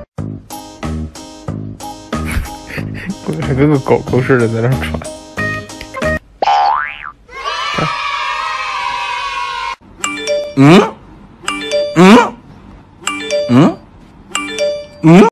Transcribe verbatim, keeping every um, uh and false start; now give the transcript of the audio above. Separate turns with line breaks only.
还跟个狗狗似的在那喘。嗯嗯嗯嗯。